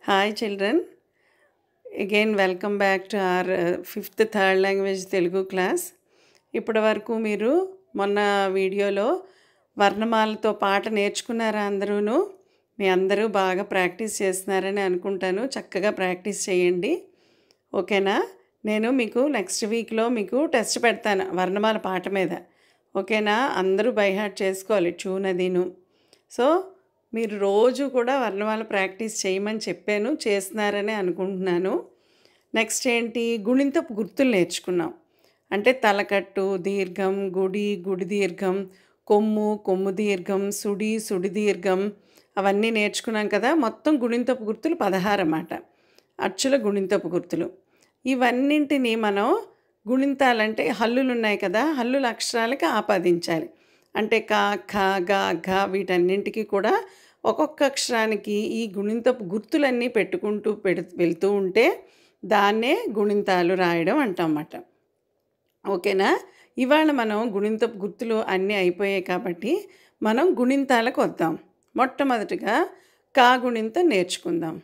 Hi children, again welcome back to our fifth third language Telugu class. ఇప్పటి వరకు మీరు మొన్న వీడియోలో వర్ణమాలతో పాట నేర్చుకున్నారా అందరూను? మీ అందరూ బాగా ప్రాక్టీస్ చేస్తున్నారని అనుకుంటాను. చక్కగా ప్రాక్టీస్ చేయండి. ఓకేనా? నేను మీకు నెక్స్ట్ వీక్లో మీకు టెస్ట్ పెడతాను వర్ణమాల పాట మీద. ఓకేనా? అందరూ బై హార్ట్ చేసుకోవాలి ట్యూన్ అదిను. సో మీరు రోజు కూడా వర్ణమాల ప్రాక్టీస్ చేయమని చెప్పాను, చేస్తున్నారని అనుకుంటున్నాను. నెక్స్ట్ ఏంటి, గుణింతపు గుర్తులు నేర్చుకున్నాం. అంటే తలకట్టు, దీర్ఘం, గుడి, గుడి దీర్ఘం, కొమ్ము, కొమ్ము దీర్ఘం, సుడి, సుడి దీర్ఘం అవన్నీ నేర్చుకున్నాం కదా. మొత్తం గుణింతపు గుర్తులు 16 అన్నమాట. అచ్చుల గుణింతపు గుర్తులు. ఇవన్నింటినీ మనం గుణింతాలంటే హల్లులు ఉన్నాయి కదా, హల్లుల అక్షరాలకి ఆపాదించాలి. అంటే క, ఖ, గ, ఘ వీటన్నింటికి కూడా ఒక్కొక్క అక్షరానికి ఈ గుణింతపు గుర్తులన్నీ పెట్టుకుంటూ వెళ్తూ ఉంటే దాన్నే గుణింతాలు రాయడం అంటామన్నమాట. ఓకేనా? ఇవాళ మనం గుణింతపు గుర్తులు అన్నీ అయిపోయాయి కాబట్టి మనం గుణింతాలకు వద్దాం. మొట్టమొదటిగా కా గుణింతం నేర్చుకుందాం.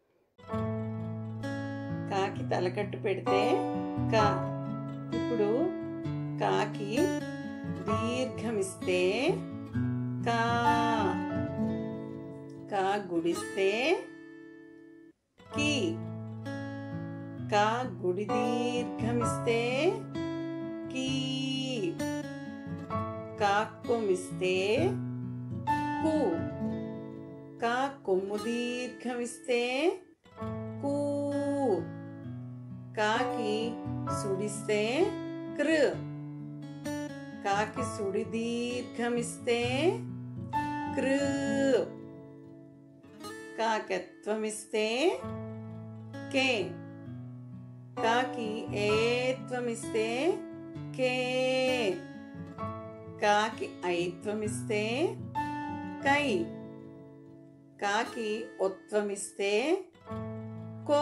కాకి తలకట్టు పెడితే కా. ఇప్పుడు కాకి దీర్ఘమిస్తే కా, కా గుడిస్తే కీ, కా గుడి దీర్ఘమిస్తే కీ, కా కొమ్మిస్తే కు, కా కొమ్ము దీర్ఘమిస్తే కూ, కాకి సుడిస్తే కృ, కాకి సుడి దీర్ఘమిస్తే కృ, కాకత్వమిస్తే కే, కాకి ఏత్వమిస్తే కే, కాకి ఐత్వమిస్తే కై, కాకి ఒత్వమిస్తే కో,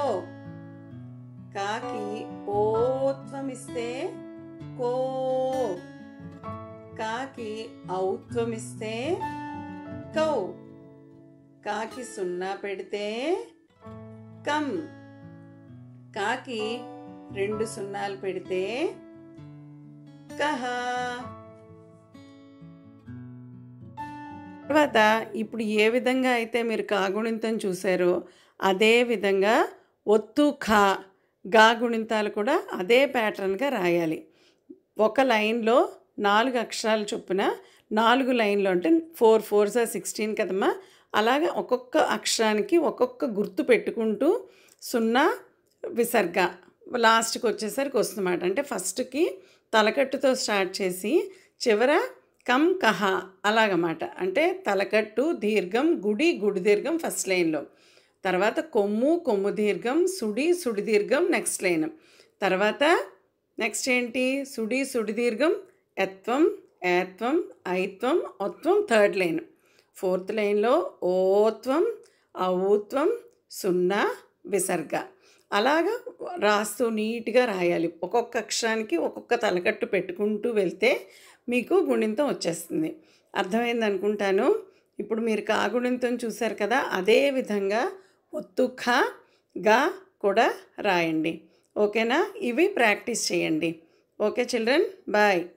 కాకి ఓత్వమిస్తే కో, కాకి ఔత్వమిస్తే కౌ, కాకి సున్నా పెడితే కం, కాకి 2 సున్నాలు పెడితే కహ. తర్వాత ఇప్పుడు ఏ విధంగా అయితే మీరు కాగుణింతం చూసారో అదే విధంగా ఒత్తు ఖా గా గుణింతాలు కూడా అదే ప్యాటర్న్గా రాయాలి. ఒక లైన్లో 4 అక్షరాలు చొప్పున 4 లైన్లు అంటే 4 4s 16 కదమ్మా. అలాగే ఒక్కొక్క అక్షరానికి ఒక్కొక్క గుర్తు పెట్టుకుంటూ 0 విసర్గ లాస్ట్కి వచ్చేసరికి వస్తుందన్నమాట. అంటే ఫస్ట్కి తలకట్టుతో స్టార్ట్ చేసి చివర కం కహ అలాగన్నమాట. అంటే తలకట్టు దీర్ఘం, గుడి గుడి దీర్ఘం ఫస్ట్ లైన్లో, తర్వాత కొమ్ము కొమ్ము దీర్ఘం, సుడి సుడి దీర్ఘం నెక్స్ట్ లైన్, తర్వాత నెక్స్ట్ ఏంటి సుడి సుడి దీర్ఘం, ఎత్వం ఏత్వం ఐత్వం ఒత్వం థర్డ్ లైన్, ఫోర్త్ లైన్లో ఓత్వం ఔత్వం 0 విసర్గ. అలాగా రాస్తూ నీట్గా రాయాలి. ఒక్కొక్క అక్షరానికి ఒక్కొక్క తలకట్టు పెట్టుకుంటూ వెళ్తే మీకు గుణింతం వచ్చేస్తుంది. అర్థమైంది అనుకుంటాను. ఇప్పుడు మీరు కాగుణింతం చూశారు కదా, అదే విధంగా ఒత్తు ఖ గా కూడా రాయండి. ఓకేనా? ఇవి ప్రాక్టీస్ చేయండి. Okay children, bye.